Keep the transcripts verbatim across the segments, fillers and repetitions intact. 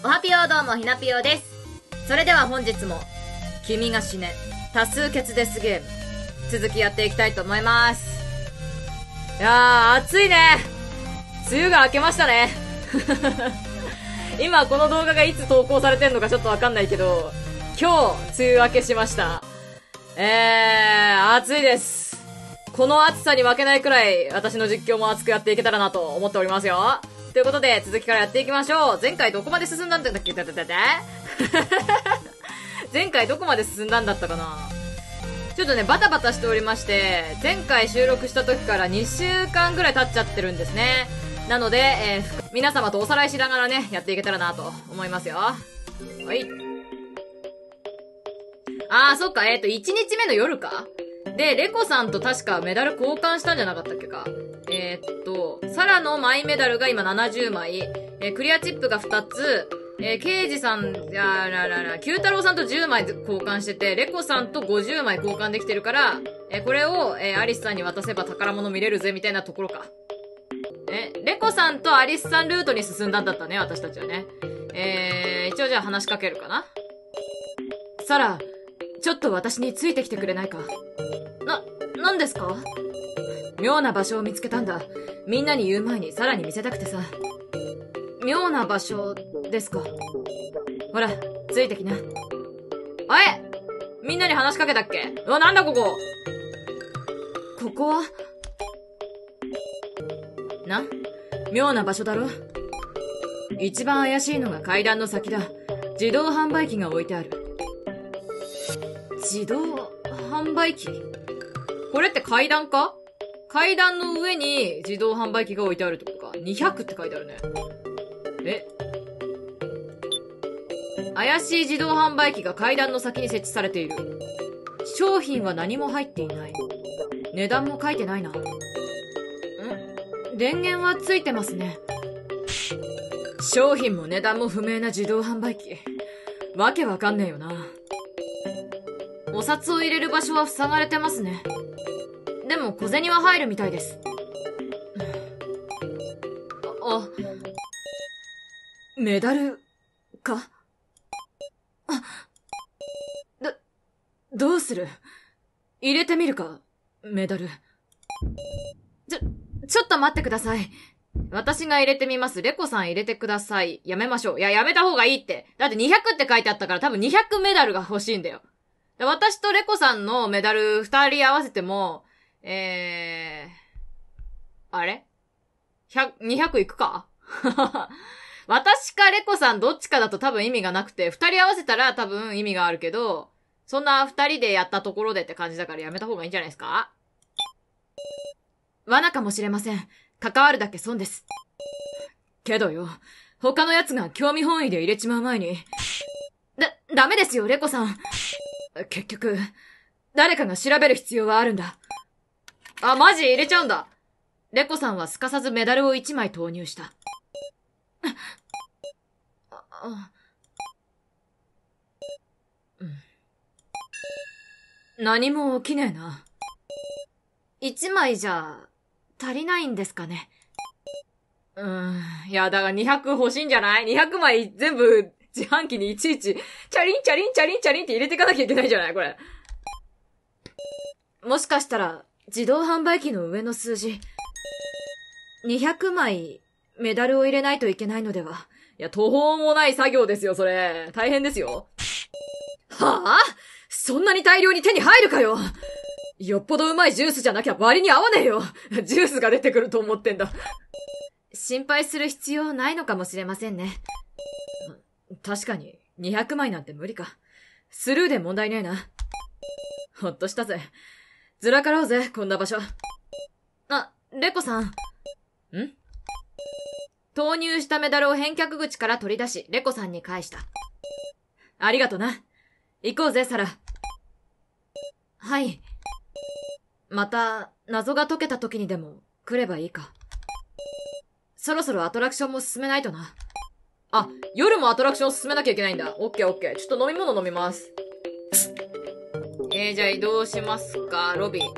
おはぴよどうもひなぴよです。それでは本日も君が死ね多数決デスゲーム続きやっていきたいと思います。いやー暑いね。梅雨が明けましたね今この動画がいつ投稿されてんのかちょっとわかんないけど、今日梅雨明けしました。えー暑いです。この暑さに負けないくらい私の実況も熱くやっていけたらなと思っておりますよ。ということで続きからやっていきましょう。前回どこまで進んだんだっけだだだだ前回どこまで進んだんだったかな。ちょっとねバタバタしておりまして、前回収録した時からにしゅうかんぐらい経っちゃってるんですね。なので、えー、皆様とおさらいしながらねやっていけたらなと思いますよ。はい。あーそっか、えっといちにちめの夜かで、レコさんと確かメダル交換したんじゃなかったっけか。えー、っと、サラのマイメダルが今ななじゅうまい、えー、クリアチップがふたつ、えー、ケイジさん、あららら、キュータロウさんとじゅうまい交換してて、レコさんとごじゅうまい交換できてるから、えー、これを、えー、アリスさんに渡せば宝物見れるぜ、みたいなところか。え、レコさんとアリスさんルートに進んだんだったね、私たちはね。えー、一応じゃあ話しかけるかな。サラ、ちょっと私についてきてくれないか。な、なんですか？妙な場所を見つけたんだ。みんなに言う前にサラに見せたくてさ。妙な場所ですか。ほら、ついてきな。あえみんなに話しかけたっけ？うわ、なんだここ。ここはな、妙な場所だろ。一番怪しいのが階段の先だ。自動販売機が置いてある。自動販売機？これって階段か？階段の上に自動販売機が置いてあるってことか。にひゃくって書いてあるね。え？怪しい自動販売機が階段の先に設置されている。商品は何も入っていない。値段も書いてないな。ん？電源はついてますね。商品も値段も不明な自動販売機。わけわかんねえよな。お札を入れる場所は塞がれてますね。でも小銭は入るみたいです。あ、あ、メダルか？あ、ど、どうする？入れてみるか、メダル。ちょ、ちょっと待ってください。私が入れてみます。レコさん入れてください。やめましょう。いや、やめた方がいいって。だってにひゃくって書いてあったから多分にひゃくメダルが欲しいんだよ。私とレコさんのメダル二人合わせても、えー、あれ ?ひゃく、にひゃくいくか私かレコさんどっちかだと多分意味がなくて、二人合わせたら多分意味があるけど、そんな二人でやったところでって感じだからやめた方がいいんじゃないですか？罠かもしれません。関わるだけ損です。けどよ、他の奴が興味本位で入れちまう前に。だ、ダメですよ、レコさん。結局、誰かが調べる必要はあるんだ。あ、マジ入れちゃうんだ。レコさんはすかさずメダルをいちまい投入した。あ、あ、うん。何も起きねえな。いちまいじゃ、足りないんですかね。うーん。いや、だからにひゃく欲しいんじゃない ?にひゃく 枚全部自販機にいちいち、チャリンチャリンチャリンチャリンって入れていかなきゃいけないんじゃないこれ。もしかしたら、自動販売機の上の数字、にひゃくまいメダルを入れないといけないのでは。いや、途方もない作業ですよ、それ。大変ですよ。はぁ、あ、そんなに大量に手に入るかよ。よっぽどうまいジュースじゃなきゃ割に合わねえよ。ジュースが出てくると思ってんだ。心配する必要ないのかもしれませんね。確かに、にひゃくまいなんて無理か。スルーで問題ねえな。ほっとしたぜ。ずらかろうぜ、こんな場所。あ、レコさん。ん？投入したメダルを返却口から取り出し、レコさんに返した。ありがとな。行こうぜ、サラ。はい。また、謎が解けた時にでも来ればいいか。そろそろアトラクションも進めないとな。あ、夜もアトラクション進めなきゃいけないんだ。オッケーオッケー。ちょっと飲み物飲みます。えー、じゃあ移動しますか、ロビー。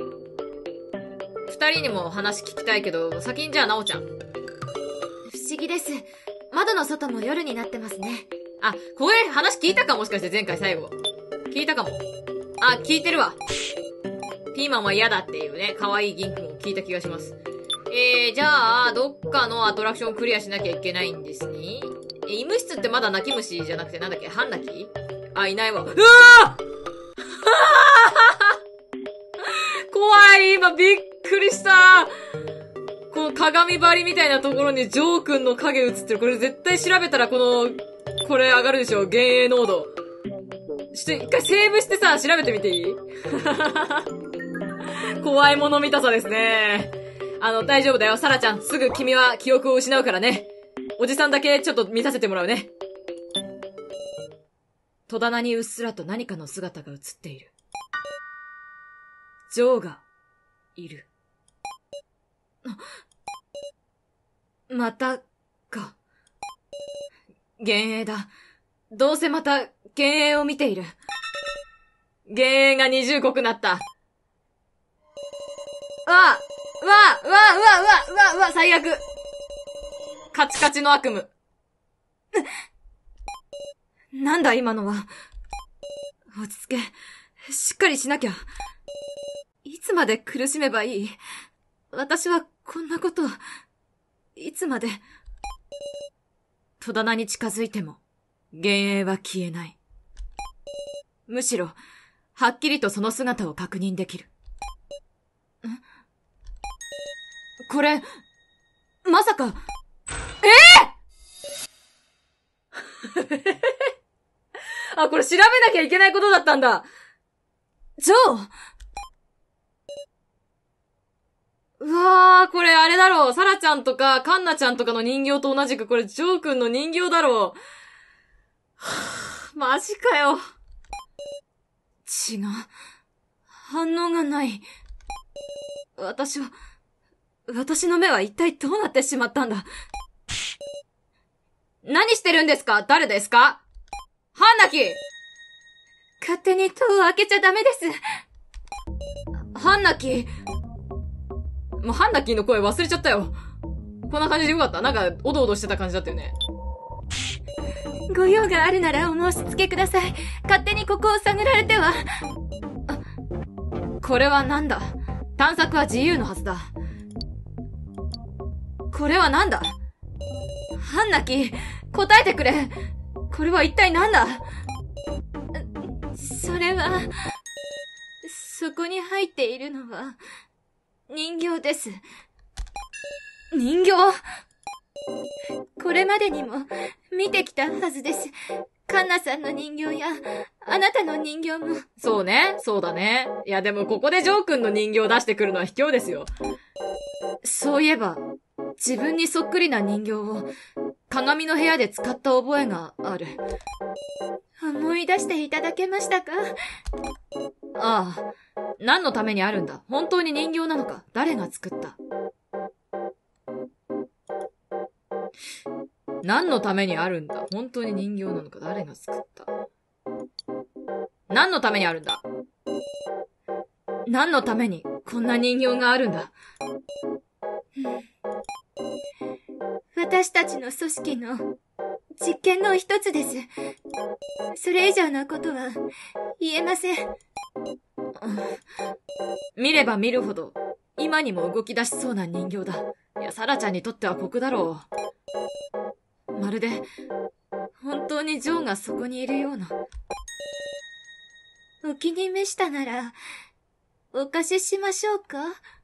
二人にも話聞きたいけど、先にじゃあなおちゃん。不思議です。 窓の外も夜になってますね。あ、これ話聞いたかもしかして前回最後。聞いたかも。あ、聞いてるわ。ピーマンは嫌だっていうね、可愛い銀くんを聞いた気がします。えー、じゃあ、どっかのアトラクションをクリアしなきゃいけないんですね。え、医務室ってまだ泣き虫じゃなくてなんだっけ半泣きあ、いないわ。うわー怖い今びっくりしたこの鏡張りみたいなところにジョー君の影映ってる。これ絶対調べたらこの、これ上がるでしょ幻影濃度。ちょっと一回セーブしてさ、調べてみていい怖いもの見たさですね。あの、大丈夫だよ。サラちゃん、すぐ君は記憶を失うからね。おじさんだけちょっと見させてもらうね。戸棚にうっすらと何かの姿が映っている。ジョーが、いる。また、か。幻影だ。どうせまた、幻影を見ている。幻影が二重濃くなった。わあわあわあわあわあわあわあ最悪カチカチの悪夢。なんだ今のは。落ち着け。しっかりしなきゃ。いつまで苦しめばいい？私はこんなこと、いつまで。戸棚に近づいても、幻影は消えない。むしろ、はっきりとその姿を確認できる。ん？これ、まさか、えぇ、ー、あ、これ調べなきゃいけないことだったんだ。ジョー？うわー、これあれだろう。サラちゃんとか、カンナちゃんとかの人形と同じく、これジョー君の人形だろう。はぁ、マジかよ。違う。反応がない。私は、私の目は一体どうなってしまったんだ。何してるんですか？誰ですか？ハンナキ！勝手に戸を開けちゃダメです。ハンナキ。もうハンナキーの声忘れちゃったよ。こんな感じでよかった。なんか、おどおどしてた感じだったよね。ご用があるならお申し付けください。勝手にここを探られては。あ、これはなんだ？探索は自由のはずだ。これはなんだ？ハンナキ、答えてくれ。これは一体なんだ？それは、そこに入っているのは、人形です。人形？これまでにも見てきたはずです。カンナさんの人形や、あなたの人形も。そうね、そうだね。いやでもここでジョー君の人形を出してくるのは卑怯ですよ。そういえば、自分にそっくりな人形を鏡の部屋で使った覚えがある。思い出していただけましたか？ああ。何のためにあるんだ？本当に人形なのか？誰が作った？何のためにあるんだ？本当に人形なのか？誰が作った？何のためにあるんだ？何のためにこんな人形があるんだ？私たちの組織の実験の一つです。それ以上のことは言えません。見れば見るほど今にも動き出しそうな人形だ。いや、サラちゃんにとっては酷だろう。まるで本当にジョーがそこにいるような。お気に召したならお貸ししましょうか？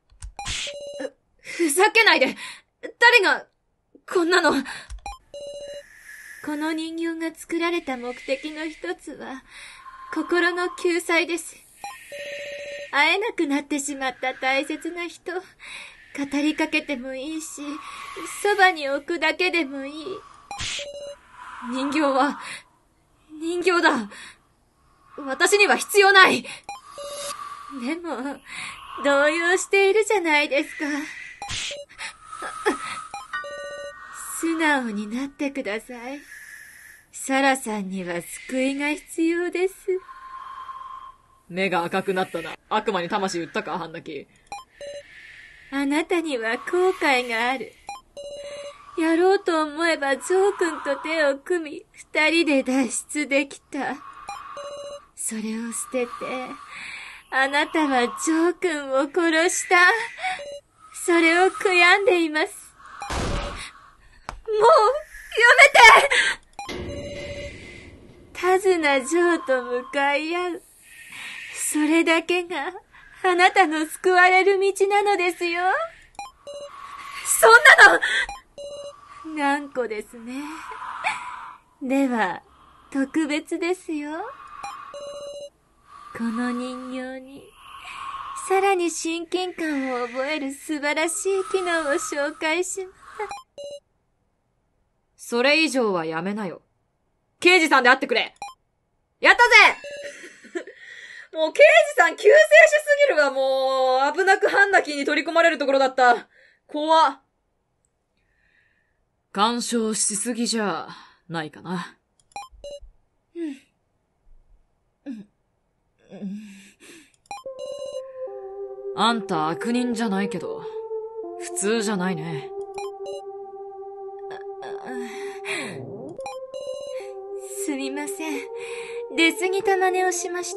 ふざけないで！誰がこんなの。この人形が作られた目的の一つは心の救済です。会えなくなってしまった大切な人、語りかけてもいいし、そばに置くだけでもいい。人形は、人形だ。私には必要ない。でも、動揺しているじゃないですか。素直になってください。サラさんには救いが必要です。目が赤くなったな。悪魔に魂売ったか、ハンナキ。あなたには後悔がある。 やろうと思えばジョー君と手を組み、二人で脱出できた。それを捨てて、あなたはジョー君を殺した。それを悔やんでいます。もう、やめて！手綱ジョーと向かい合う。それだけが、あなたの救われる道なのですよ。そんなの！頑固ですね。では、特別ですよ。この人形に、さらに親近感を覚える素晴らしい機能を紹介します。 それ以上はやめなよ。刑事さんで会ってくれ。やったぜもう刑事さん救世主すぎるわ、もう。危なく半泣きに取り込まれるところだった。怖っ。干渉しすぎじゃないかな。うん。うん。うん。あんた悪人じゃないけど、普通じゃないね。 すみません。出過ぎた真似をしました。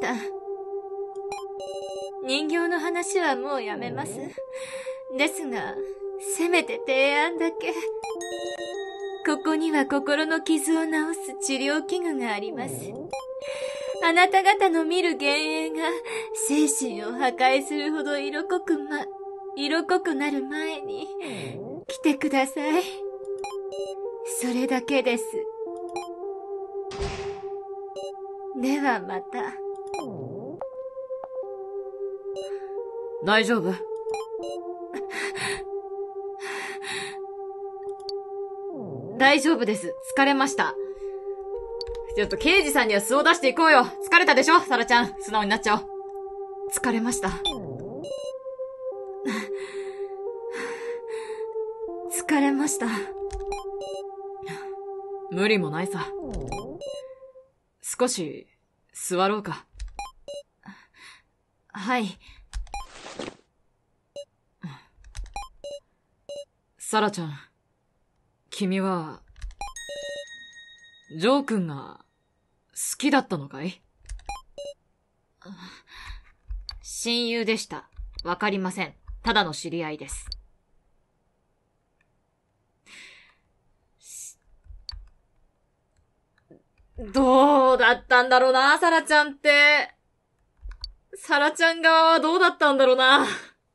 人形の話はもうやめます。ですが、せめて提案だけ。ここには心の傷を治す治療器具があります。あなた方の見る幻影が精神を破壊するほど色濃くま、色濃くなる前に来てください。それだけです。ではまた。 大丈夫？大丈夫です。疲れました。ちょっと刑事さんには素を出していこうよ。疲れたでしょサラちゃん。素直になっちゃおう。疲れました。 疲れました。 無理もないさ。少し座ろうか。 はい。 サラちゃん、君は、ジョー君が好きだったのかい？ 親友でした。わかりません。ただの知り合いです。 どうだったんだろうな、サラちゃんって。サラちゃん側はどうだったんだろうな。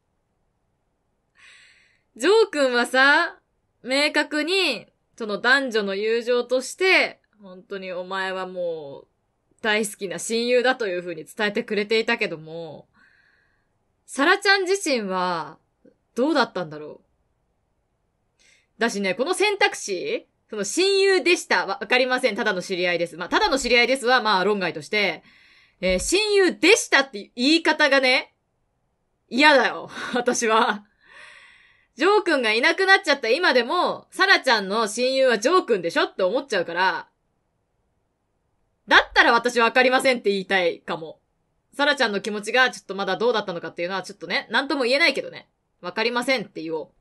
ジョー君はさ、明確に、その男女の友情として、本当にお前はもう、大好きな親友だという風に伝えてくれていたけども、サラちゃん自身は、どうだったんだろう。だしね、この選択肢、その親友でした。わかりません。ただの知り合いです。まあ、ただの知り合いですは、まあ、論外として、えー、親友でしたって言い方がね、嫌だよ。私は。ジョー君がいなくなっちゃった今でも、サラちゃんの親友はジョー君でしょって思っちゃうから、だったら私わかりませんって言いたいかも。サラちゃんの気持ちがちょっとまだどうだったのかっていうのはちょっとね、なんとも言えないけどね。わかりませんって言お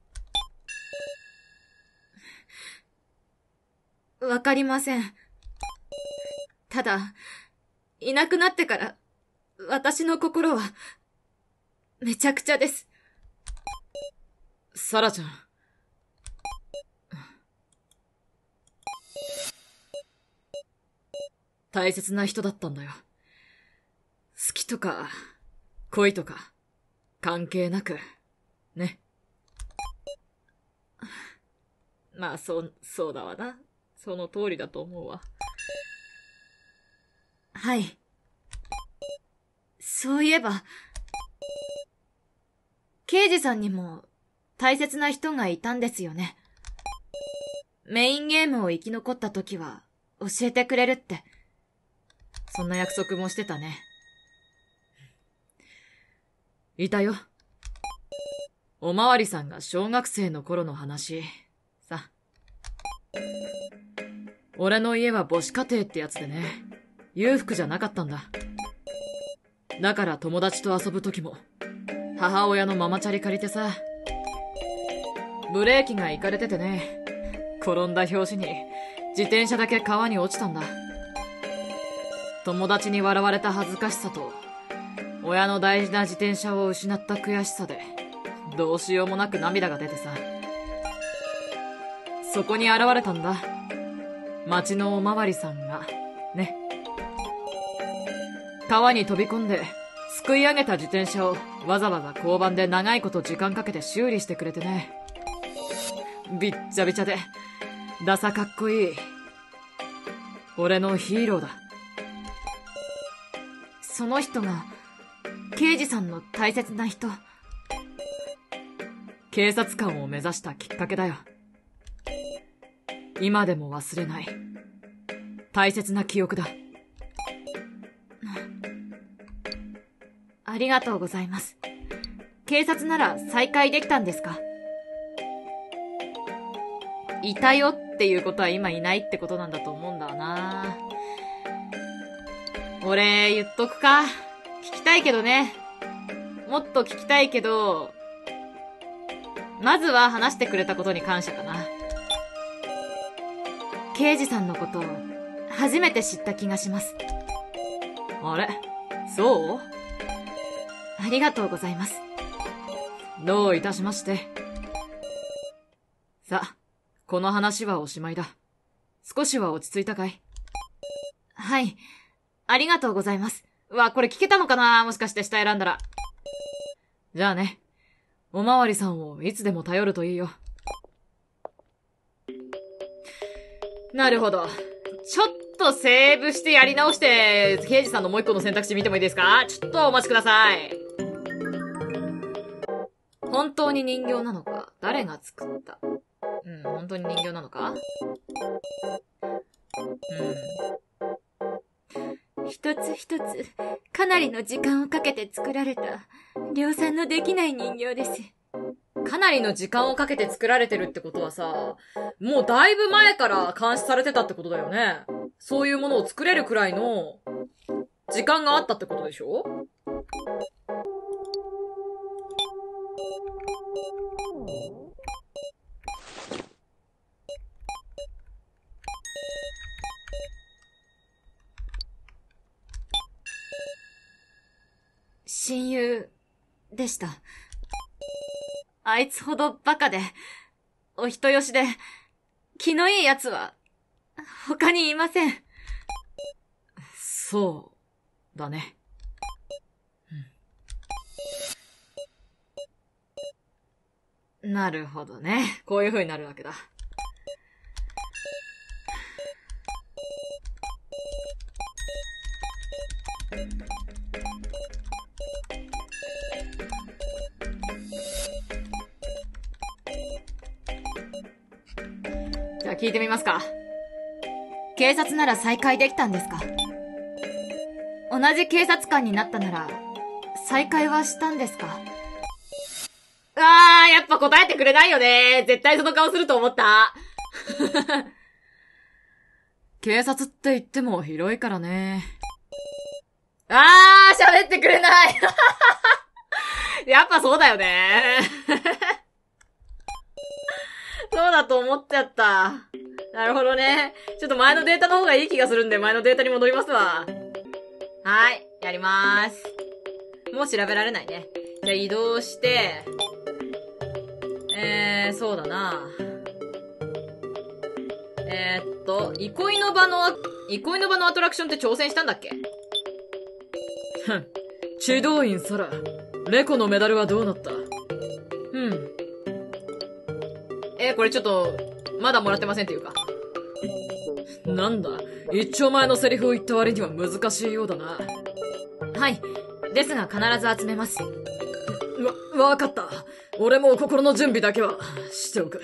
う。わかりません。ただ、いなくなってから、私の心は、めちゃくちゃです。 サラちゃん。大切な人だったんだよ。好きとか、恋とか、関係なく、ね。まあ、そう、そうだわな。その通りだと思うわ。 はい。そういえば、刑事さんにも大切な人がいたんですよね。メインゲームを生き残った時は教えてくれるって。 そんな約束もしてたね。いたよ。おまわりさんが小学生の頃の話、さ。俺の家は母子家庭ってやつでね、裕福じゃなかったんだ。だから友達と遊ぶ時も、母親のママチャリ借りてさ、ブレーキがいかれててね、 転んだ拍子に自転車だけ川に落ちたんだ。友達に笑われた恥ずかしさと、親の大事な自転車を失った悔しさで、どうしようもなく涙が出てさ。そこに現れたんだ。町のおまわりさんが、ね。川に飛び込んで、すくい上げた自転車をわざわざ交番で長いこと時間かけて修理してくれてね。びっちゃびちゃで、ダサかっこいい。俺のヒーローだ。 その人が、刑事さんの大切な人。 警察官を目指したきっかけだよ。今でも忘れない。大切な記憶だ。 ありがとうございます。警察なら再会できたんですか？ いたよっていうことは今いないってことなんだと思うんだわな。俺、言っとくか。聞きたいけどね。もっと聞きたいけど、まずは話してくれたことに感謝かな。 刑事さんのことを初めて知った気がします。 あれ？そう？ ありがとうございます。 どういたしまして。さあ、この話はおしまいだ。少しは落ち着いたかい？ はい。ありがとうございます。 うわ、これ聞けたのかな？もしかして下選んだら。じゃあね。おまわりさんをいつでも頼るといいよ。なるほど。ちょっとセーブしてやり直して、刑事さんのもう一個の選択肢見てもいいですか？ちょっとお待ちください。本当に人形なのか？誰が作った？うん、本当に人形なのか？ うん。一つ一つ、かなりの時間をかけて作られた、量産のできない人形です。 かなりの時間をかけて作られてるってことはさ、もうだいぶ前から監視されてたってことだよね。そういうものを作れるくらいの時間があったってことでしょ？ 親友でした。あいつほどバカで、お人よしで、気のいい奴は、他にいません。 そうだね。うん、なるほどね。こういう風になるわけだ。じゃあ聞いてみますか。 警察なら再会できたんですか？同じ警察官になったなら、再会はしたんですか？ あー、やっぱ答えてくれないよね。絶対その顔すると思った。警察って言っても広いからね。あー、喋ってくれない。やっぱそうだよね。そうだと思っちゃった。なるほどね。ちょっと前のデータの方がいい気がするんで、前のデータに戻りますわ。はい、やりまーす。もう調べられないね。じゃあ移動して、えー、そうだな。えー、っと、憩いの場の、憩いの場のアトラクションって挑戦したんだっけ？ふん。指導員サラ、レコのメダルはどうなった？うん。えー、これちょっと、まだもらってませんっていうか。なんだ、一丁前のセリフを言った割には難しいようだな。 はい。ですが必ず集めます。 わ、わかった。俺も心の準備だけはしておく。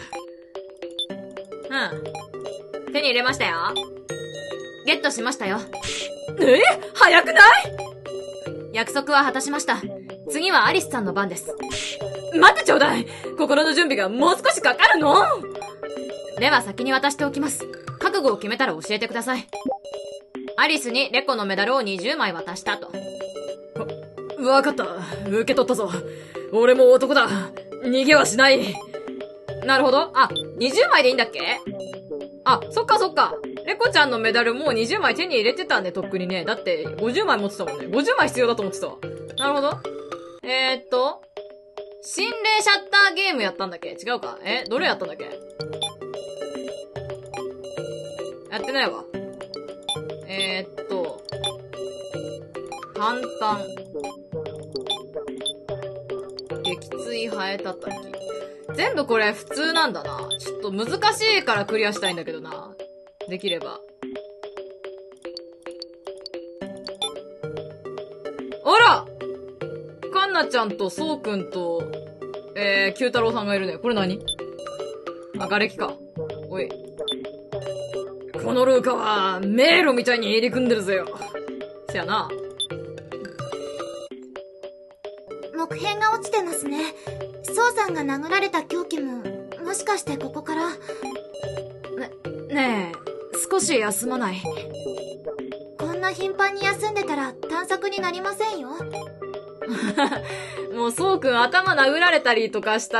うん。手に入れましたよ。 ゲットしましたよ。 え？早くない？ 約束は果たしました。次はアリスさんの番です。 待ってちょうだい。心の準備がもう少しかかるの？ では先に渡しておきます。覚悟を決めたら教えてください。アリスにレコのメダルをにじゅうまい渡したと。 わかった。受け取ったぞ。俺も男だ。逃げはしない。なるほど。あ、 にじゅうまいでいいんだっけ？あ、そっかそっか。レコちゃんのメダルもうにじゅうまい手に入れてたんで、とっくにね。だってごじゅうまい持ってたもんね。ごじゅうまい必要だと思ってたわ。なるほど。えー、っと、心霊シャッターゲームやったんだっけ？違うか？え？どれやったんだっけ？やってないわ。えー、っと、簡単。撃墜ハエたたき。全部これ普通なんだな。ちょっと難しいからクリアしたいんだけどな。できれば。あら！カンナちゃんとソウくんと、えー、キュータロウさんがいるね。これ何？あ、瓦礫か。おい。このルーカは、迷路みたいに入り組んでるぜよ。せやな。 木片が落ちてますね。ソウさんが殴られた凶器も、もしかしてここから。ね、 ねえ、少し休まない？ こんな頻繁に休んでたら探索になりませんよ。 もうソウくん頭殴られたりとかした、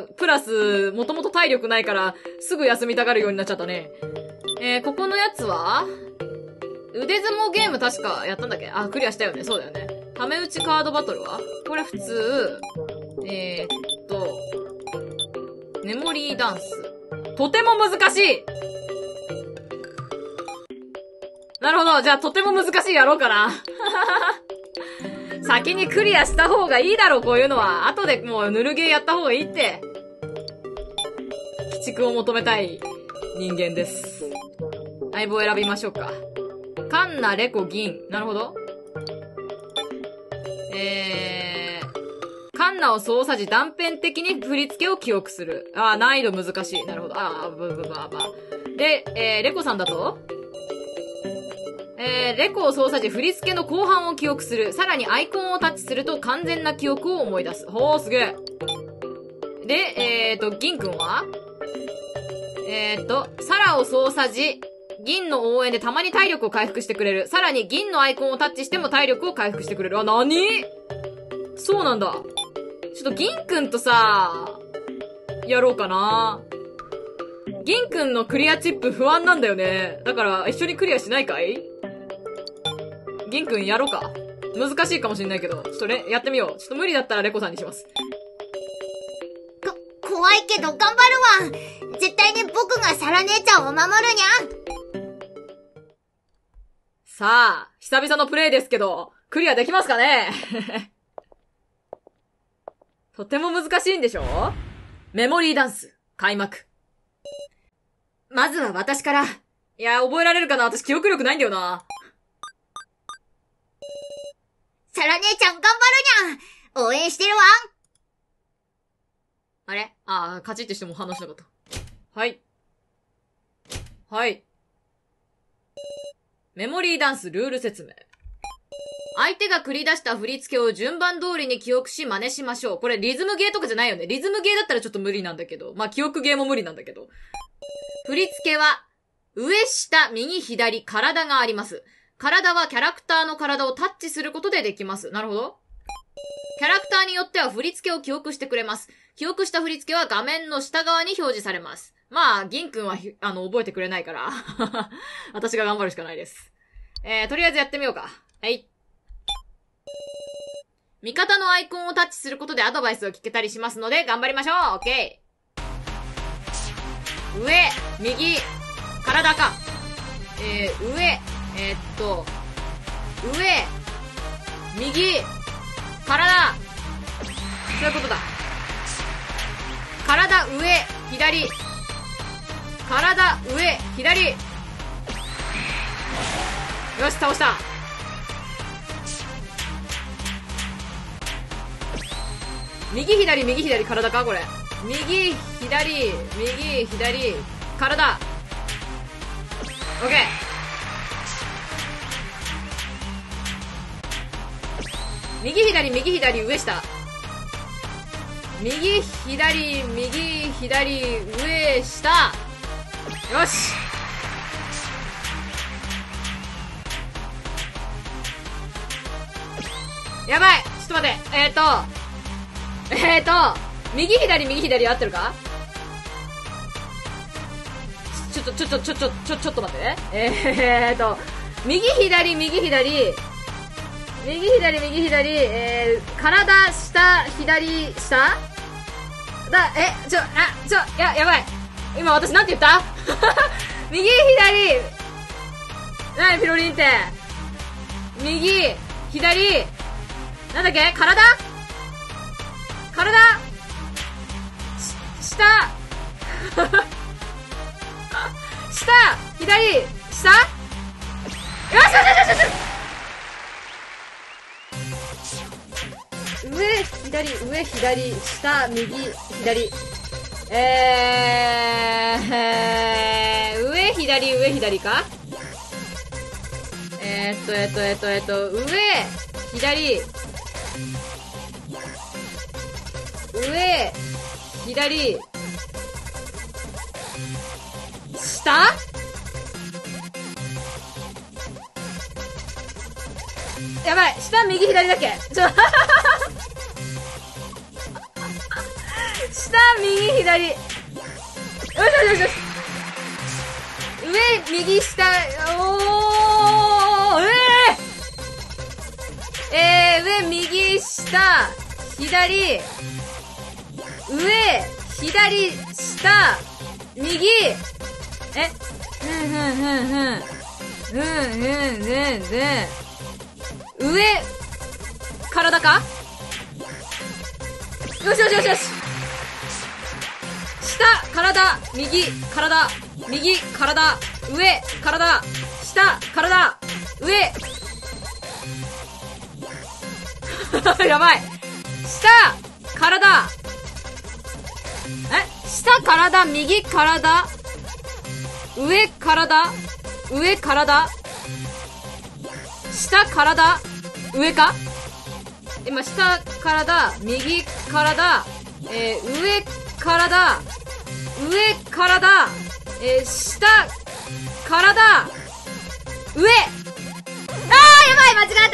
プラス、もともと体力ないから、すぐ休みたがるようになっちゃったね。えー、ここのやつは腕相撲ゲーム確かやったんだっけ？あ、クリアしたよね。そうだよね。ため打ちカードバトルはこれ普通。えー、っと、メモリーダンス。とても難しい！なるほど。じゃあとても難しいやろうかな。先にクリアした方がいいだろう、こういうのは。後でもうぬるゲーやった方がいいって。鬼畜を求めたい人間です。相棒選びましょうか。カンナ、レコ、銀。なるほど。えー、カンナを操作時断片的に振り付けを記憶する。あー、難易度難しい。なるほど。あー、ブブバーバー。で、えー、レコさんだとえー、レコを操作時振り付けの後半を記憶する。さらにアイコンをタッチすると完全な記憶を思い出す。ほー、すげえ。で、えーと、銀くんはえーと、サラを操作時、銀の応援でたまに体力を回復してくれる。さらに銀のアイコンをタッチしても体力を回復してくれる。あ、なに？そうなんだ。ちょっと銀くんとさ、やろうかな。銀くんのクリアチップ不安なんだよね。だから一緒にクリアしないかい？銀くんやろうか。難しいかもしんないけど、ちょっとレ、やってみよう。ちょっと無理だったらレコさんにします。 こ、怖いけど頑張るわ。絶対に僕がサラ姉ちゃんを守るにゃ。 さあ、久々のプレイですけど、クリアできますかね？とても難しいんでしょ？メモリーダンス、開幕。まずは私から。いや、覚えられるかな？私記憶力ないんだよな。 サラ姉ちゃん頑張るにゃ。応援してるわ。 あれ？ああ、カチッてしても反応しなかった。はい。はい。メモリーダンスルール説明。相手が繰り出した振り付けを順番通りに記憶し真似しましょう。これリズムゲーとかじゃないよね。リズムゲーだったらちょっと無理なんだけど。まあ、記憶ゲーも無理なんだけど。振り付けは、上、下、右、左、体があります。体はキャラクターの体をタッチすることでできます。なるほど。キャラクターによっては振り付けを記憶してくれます。記憶した振り付けは画面の下側に表示されます。まあ、銀くんは、あの、覚えてくれないから。私が頑張るしかないです。えー、とりあえずやってみようか。はい。味方のアイコンをタッチすることでアドバイスを聞けたりしますので、頑張りましょう。オッケー。上、右、体か。えー、上、えー、っと、上、右、体。そういうことだ。体、上、左。体、上、左。よし、倒した。右、左、右、左、体かこれ。右、左、右、左、体。オッケー。右、左、右、左、上、下。右、左、右、左、上、下。よし。やばい。ちょっと待って。えーと。えーと。右、左、右、左合ってるか？ ょっと、ちょ、ちょ、ちょ、ちょ、ちょ、ちょっと待ってね。えーっと、右左、右左、右左、右左、えー、体、下、左、下だ、え、ちょ、あ、ちょ、や、やばい。今私なんて言った右左、なにピロリンって。右、左、なんだっけ体体し、下下左下よしよしよしよしよし上左上左下右左えー、えー、上左上左かえー、っとえー、っとえー、っとえー、っと上左上左下やばい下右左だっけちょ下右左よしよしよしよし上右下おーえー、えー、上右下左上左下右えふんふんふんふんふんふんふんふん上体かよしよしよしよし下体右体右体上体下体上やばい下体え下体右体上体上体下体上か今下体右体えー、上体上体えー、下体上あーやばい間違った頑張れ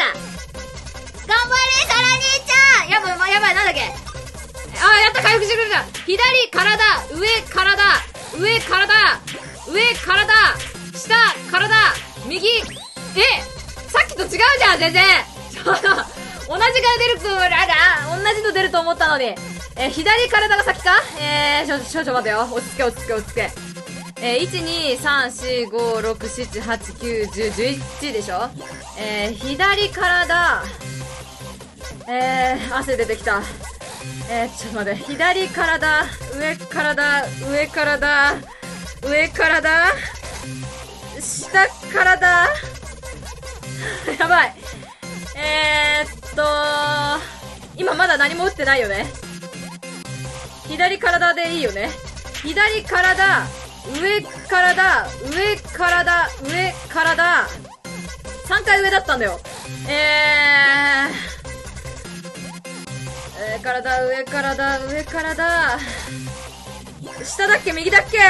サラ兄ちゃんやばいやばいなんだっけあーやった回復してくれた左体上体上体上体下体右えさっきと違うじゃん全然ちょっと同じが出るとなんか同じの出ると思ったのにえー、左体が先かえー、ちょ、ちょ、ちょ、待てよ。落ち着け、落ち着け、落ち着け。えー、いち、に、さん、よん、ご、ろく、なな、はち、きゅう、じゅう、じゅういちでしょえー、左体、えー、汗出てきた。えー、ちょっと待って。左体、上体、上体、上体、下体、やばい。えーっと、今まだ何も打ってないよね。左体でいいよね。左体、上体、上体、上体。さんかい上だったんだよ。えー、上体、上体、上体。下だっけ右だっけ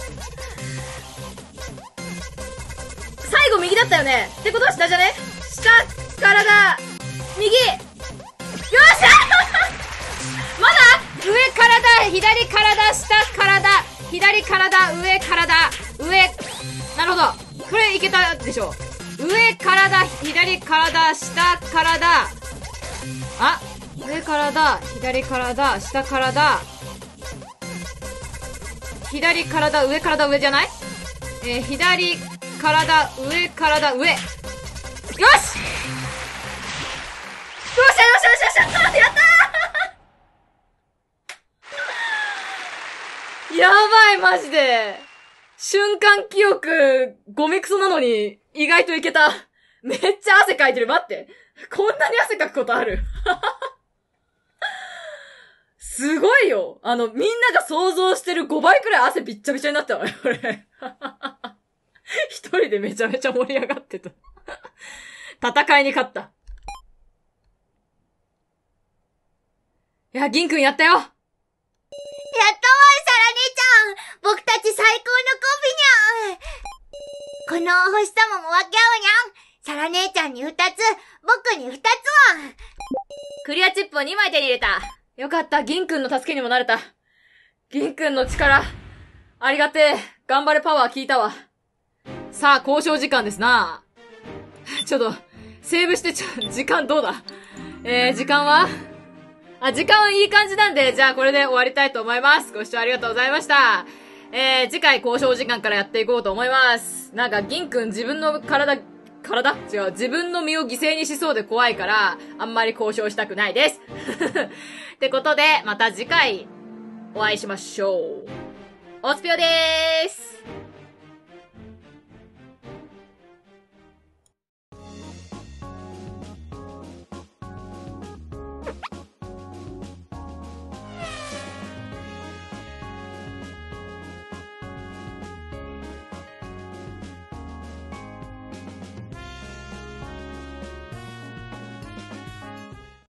最後右だったよね。ってことは下じゃね下、体、右。よっしゃまだ上体、左体、下体、左体、上体、上。なるほど。これいけたでしょ。上体、左体、下体。あ、上体、左体、下体。左体、上体、上じゃないえー、左体、上体、上。よしよっしゃよしよしよしよしやったーやばいマジで瞬間記憶ゴミクソなのに意外といけた。めっちゃ汗かいてる。待って。こんなに汗かくことあるすごいよ。あの、みんなが想像してるごばいくらい汗びっちゃびちゃになったわよ、これ。一人でめちゃめちゃ盛り上がってた。戦いに勝った。いや、銀くんやったよ。やったわい、 サラ姉ちゃん。僕たち最高のコンビにゃん。このお星様もわけあうにゃん。サラ姉ちゃんに二つ、僕に二つは。 クリアチップをにまい手に入れた。よかった、銀くんの助けにもなれた。銀くんの力、ありがてえ。 頑張れパワー効いたわ。さあ、交渉時間ですな。ちょっと、セーブしてちょ、時間どうだ？えー、時間はあ、時間はいい感じなんで、じゃあこれで終わりたいと思います。ご視聴ありがとうございました。えー、次回交渉時間からやっていこうと思います。なんか、銀くん自分の体、体違う、自分の身を犠牲にしそうで怖いから、あんまり交渉したくないです。ってことで、また次回、お会いしましょう。おつぴょでーす。